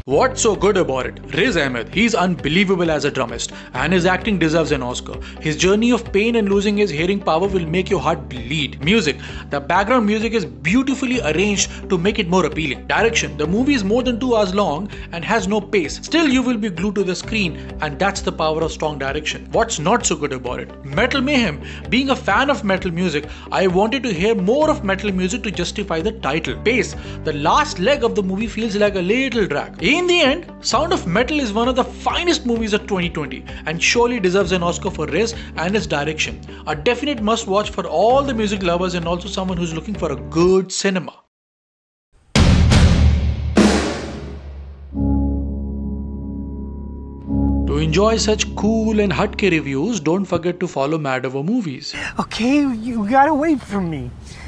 What's so good about it? Riz Ahmed, he's unbelievable as a drummist, and his acting deserves an Oscar. His journey of pain and losing his hearing power will make your heart bleed. Music, the background music is beautifully arranged to make it more appealing. Direction, the movie is more than 2 hours long and has no pace. Still, you will be glued to the screen, and that's the power of strong direction. What's not so good about it? Metal Mayhem. Being a fan of metal music, I wanted to hear more of metal music to justify the title. Pace, the last leg of the movie feels like a little drag. In the end, Sound of Metal is one of the finest movies of 2020 and surely deserves an Oscar for Riz and its direction. A definite must watch for all the music lovers and also someone who's looking for a good cinema. To enjoy such cool and hatke reviews, don't forget to follow Mad Over Movies. Okay, you gotta wait for me.